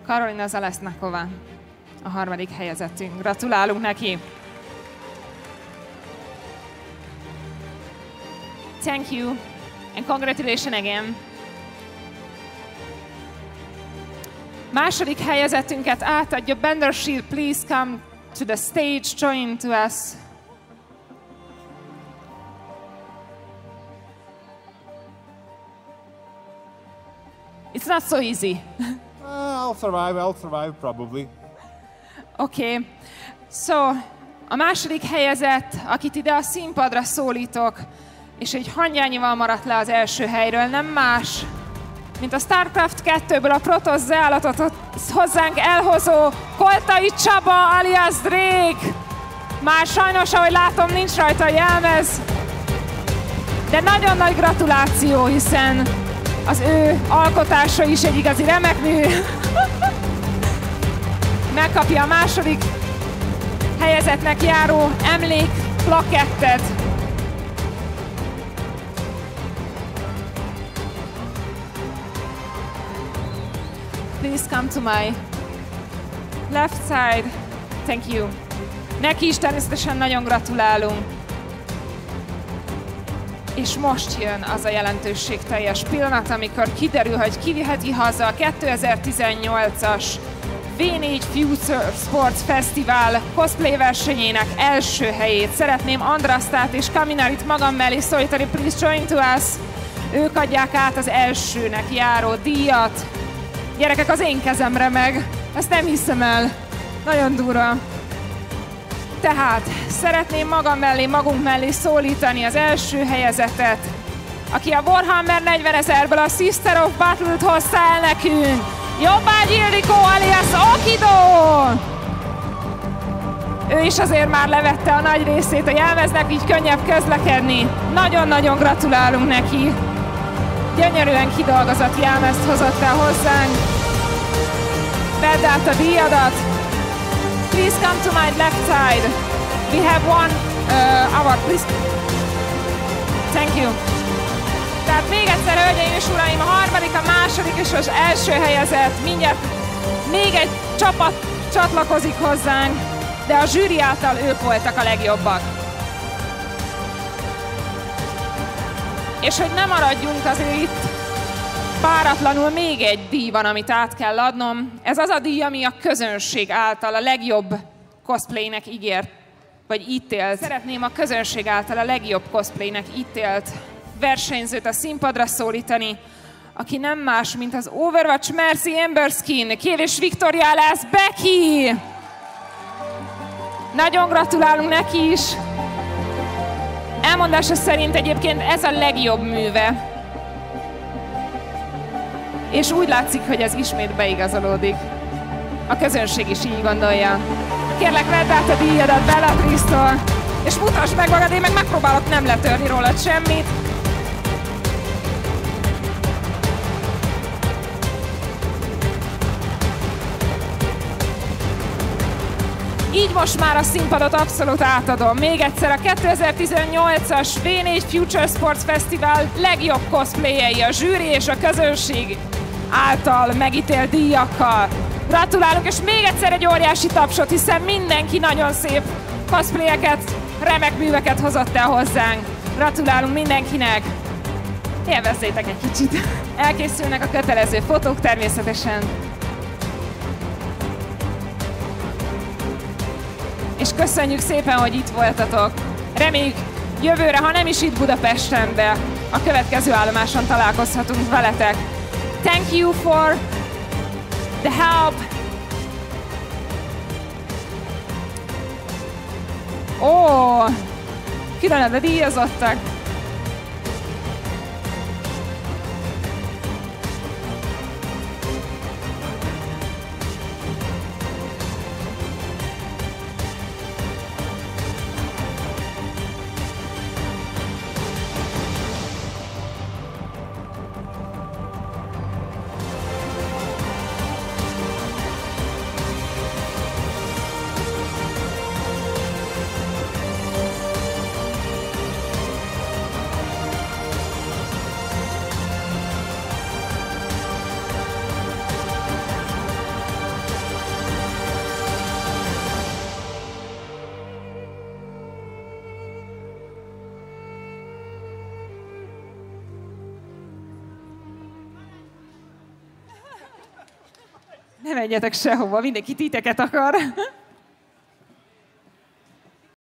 Karolina Zalesznakova, a harmadik helyezettünk. Gratulálunk neki! Thank you, and congratulations again! Második helyezettünket átadja Bendershield. Please come to the stage, join to us. It's not so easy. I'll survive probably. Okay. So, a második helyezett, akit ide a színpadra szólítok, és egy hangyányival maradt le az első helyről, nem más, mint a StarCraft 2-ből a Protoss zeállatot hozzánk elhozó Koltai Csaba alias Drake. Már sajnos, ahogy látom, nincs rajta a jelmez, de nagyon nagy gratuláció, hiszen az ő alkotása is egy igazi remek mű. Megkapja a második helyezettnek járó emlékplakettet. Please come to my left side. Thank you. Neki is természetesen nagyon gratulálunk. És most jön az a jelentőségteljes pillanat, amikor kiderül, hogy ki viheti haza a 2018-as V4 Future Sports Festival cosplay versenyének első helyét. Szeretném Andrastát és Kaminarit magam mellé szólítani, please join to us. Ők adják át az elsőnek járó díjat. Gyerekek, az én kezemre meg. Ezt nem hiszem el. Nagyon durva. Tehát szeretném magunk mellé szólítani az első helyezetet, aki a Warhammer 40 000-ből a Sister of Battle-t hozta el nekünk. Jobbágy Ildikó alias Okido! Ő is azért már levette a nagy részét a jelmeznek, így könnyebb közlekedni. Nagyon-nagyon gratulálunk neki. Gyönyörűen kidolgozott jelmezt hozott el hozzánk. Vedd át a díjadat. Please come to my left side. We have one award, please. Thank you. Tehát még egyszer, hölgyeim és uraim, a harmadik, a második és az első helyezett. Mindjárt még egy csapat csatlakozik hozzánk, de a zsűri által ők voltak a legjobbak. És hogy nem maradjunk azért itt páratlanul, még egy díj van, amit át kell adnom. Ez az a díj, ami a közönség által a legjobb cosplaynek ígért, vagy ítélt. Szeretném a közönség által a legjobb cosplaynek ítélt versenyzőt a színpadra szólítani, aki nem más, mint az Overwatch Mercy Emberskin, Kérés Victoria lesz Becky! Nagyon gratulálunk neki is! Elmondása szerint egyébként ez a legjobb műve. És úgy látszik, hogy ez ismét beigazolódik. A közönség is így gondolja. Kérlek, vedd át a díjadat Bellatrix-tól, és mutasd meg magad, én meg megpróbálok nem letörni rólad semmit. Így most már a színpadot abszolút átadom. Még egyszer a 2018-as V4 Future Sports Festival legjobb cosplayei a zsűri és a közönség által megítélt díjakkal. Gratulálunk, és még egyszer egy óriási tapsot, hiszen mindenki nagyon szép cosplayeket, remek műveket hozott el hozzánk. Gratulálunk mindenkinek! Élvezzétek egy kicsit! Elkészülnek a kötelező fotók természetesen. És köszönjük szépen, hogy itt voltatok. Reméljük jövőre, ha nem is itt Budapesten, de a következő állomáson találkozhatunk veletek. Thank you for the help. Ó, különösen díjazottak. Ne menjetek sehova, mindenki titeket akar.